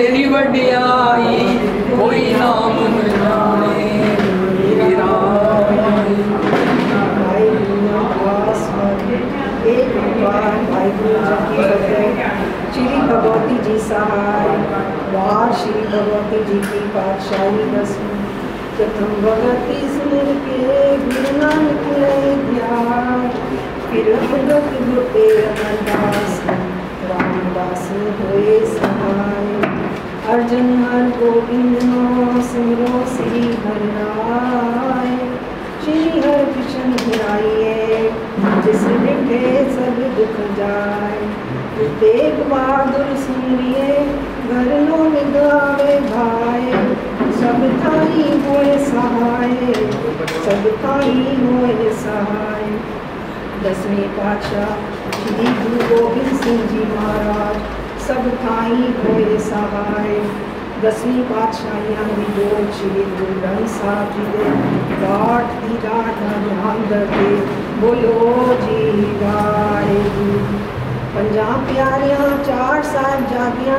तेरी वडियाई कोई नाम न जाने मेरा। एक बार वाहिगुरु जी की फतेह। श्री भगवती जी सहाय। वार श्री भगवती जी की पातशाही दसवीं। प्रथम भगवती सुन के गुरु नानक ले ध्यान। फिर भगत गुटे अमरदास रामदास होए सहाय। अर्जुन हर गोविंद नो सिमरो श्री हर राय। श्री हर कृष्ण ध्याइए जिस मिटे सब दुख जाए। तेग बहादुर सुनिए घरनो में गावे भाई। सब थाई होए सहाय सब थाई होए सहाय। दसवें पातशाह श्री गुरु गोविंद सिंह जी महाराज सब थाई होए सहाय। दसवीं पातशाहियां भी जो श्री गुरु ग्रंथ साहब जी दे पाठ दी रात ध्यान दे। बोलो जी वाहिगुरू। पंजा प्यारियां चार साहिबजादियां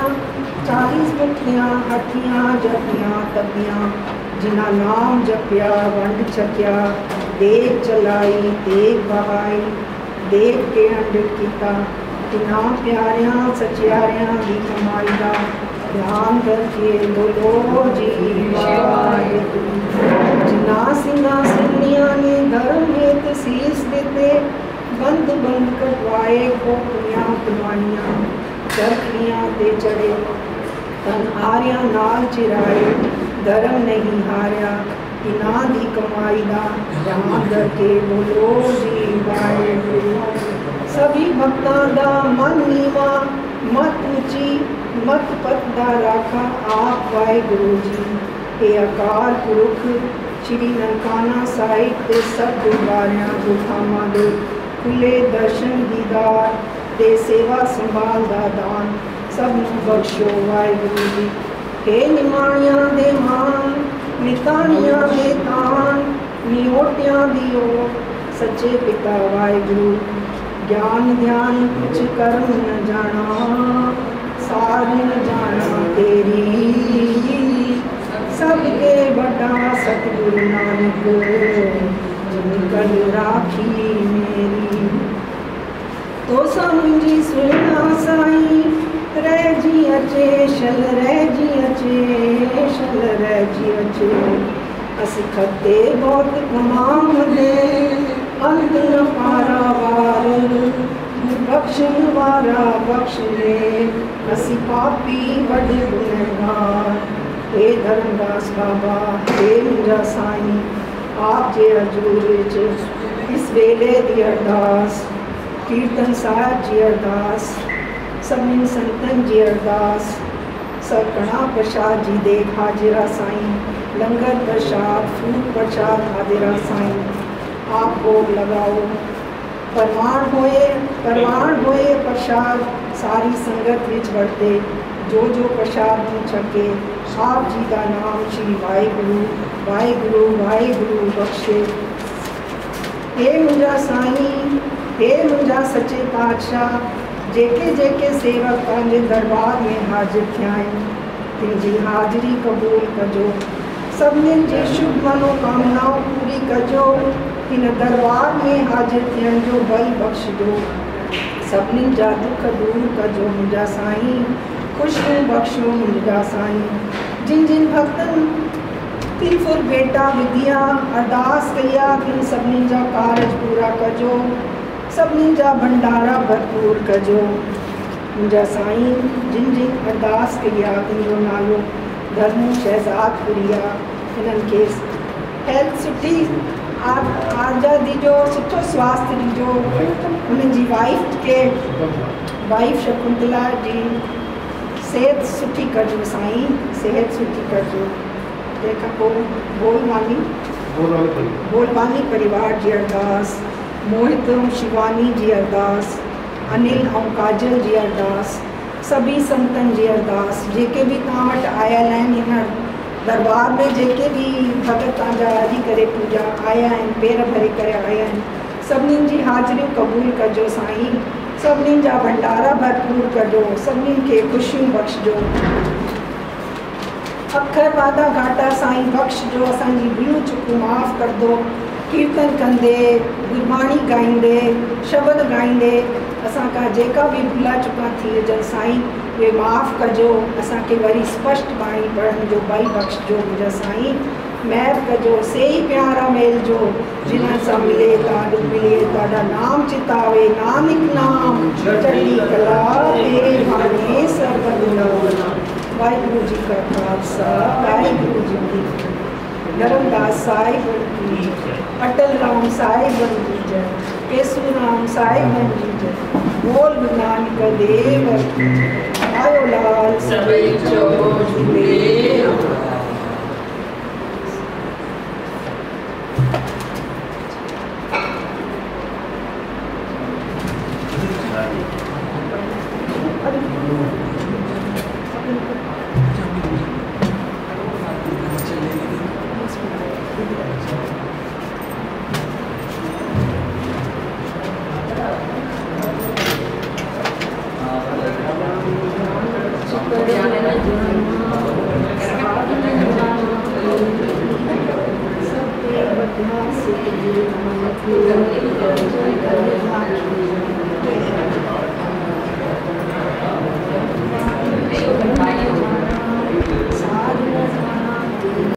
40 मुठियां हठियां जपियां तपियां। जिन्ना नाम जपिया वंड छकिया देख चलाई देख बहाई। देख के अंडित किया तिना प्यारियां सचियारियां दी कमाई दा ध्यान करके। बोलो जी वाहिगुरू। जिन्ना सिंहासनियां ने धर्म हेत शीस देते। बंद बंद कटवाए खोपड़ियां कुमानियां चरखियां ते चढ़े। तन हारिया नाल चिराए धर्म नहीं हारिया। इना दी कमाई दा ध्यान करके। बोलो जी वाहिगुरू। सभी भक्तां दा मन नीवा मत ऊंची मत पतदा राखा आप वाहिगुरू जी। ये अकाल पुरख श्री ननकाना साहिब ते सब गुरबारियां गुरधामां दे खुले दर्शन दीदार ते सेवा संभाल दा दान सब नूं बख्शो वाहिगुरू जी। हे निमाणियां दे मान निताणियां दे तान नियोटियां दियो सच्चे पिता वाहिगुरू। ज्ञान ध्यान कुछ कर्म न जाना सार न जाना तेरी। सबके बड़ा सतगुरु नानक जिनकल राखी मेरी। तो समुझी सुना साई रह जी अचे शल रह जी अचे शल रह जी अचे। अस खते बहुत कमाम दे अंत न पारा वार। बख्शन वारा बख्श दे असी पापी बड़े गुनहगार। हे धर्मदास बाबा हे मुंजा साईं आप जे हजूर विच इस वेले दी अरदास। कीर्तन साहिब जी अरदास सबनी संतन जी अरदास। सकड़ा प्रसाद जी दे हाजिरा साईं। लंगर प्रसाद फूल प्रसाद हाजिरा साईं। आप भोग लगाओ परवान होए प्रसाद सारी संगत विच वरते। जो जो प्रसाद तू छके आप जी का नाम श्री वाहिगुरू वाहिगुरू वाहिगुरू बख्शे। हे मुंजा साईं हे मुंजा सच्चे पातशाह जेके जेके सेवक पंहिंजे दरबार में हाजिर थिया आहिनि तिनजी हाज़िरी क़बूल कजो। सभिनीनि जी शुभ मनोकामनाऊं पूरी कजो। हिन दरबार में हाजिर थियण जो बल बख्शजो। सभिनीनि जा दुख दूर कजो मुंहिंजा साईं। खुशियूं बख्शो मुंहिंजा साईं। जिन जिन भक्तन तिलफुर भेटा विधिया अरदास कया तिन सभिनीनि जा कारज पूरा कजो। सभिनीनि जा भंडारा भरपूर कजो मुंहिंजा साईं। जिन जिन अरदास कया तिन जो नालो धर्मू शहजाद पुरिया। हिननि खे हेल्थ सुठी आजा दीजो सुठो स्वास्थ्य दीजो। उन्हनि जी वाइफ शकुंतला जी सेहत सुठी कजो साईं सेहत सुठी कजो। तंहिंखां पोइ बोलवानी परिवार जी अरदास। मोहित ऐं शिवानी जी अरदास। अनिल ऐं काजल जी अरदास। सभी संतन जी अरदास जेके भी तव्हां वटि आयल आहिनि हिन दरबार में जेके भी भगत तव्हांजा हली करे पूजा आया आहिनि पेर भरे करे आया आहिनि सभिनीनि जी हाज़िरियूं क़बूल कजो साईं। सभिनीनि जा भंडारा भरपूर कजो। सभिनीनि खे ख़ुशियूं बख़्शजो। अखर वादा घाटा साईं बख्श जो असांजी भूल चुकूं माफ़ कर दो। कीर्तन कंदे गुरबाणी गाईंदे शब्द गाईंदे असां खां जेका भी भुला चुका थी हुजनि साईं उहे माफ़ कजो। असांखे वरी स्पष्ट बाणी पढ़ण जो बल बख्शजो मुंहिंजा साईं। महर कजो से ही प्यारा मेल जो जिन्हनि सां मिले ताॾो मिले ताॾा नाम चितावे नानक नाम चढ़ी कला तेरे भाने सब बदला। वाहिगुरु जी का खालसा वाहिगुरु जी की धर्मदास साहिब की अटल राम साहिब की जय। केसू राम साहिब की जय। बोल गुरु नानक देव की। आयो लाल सभई जो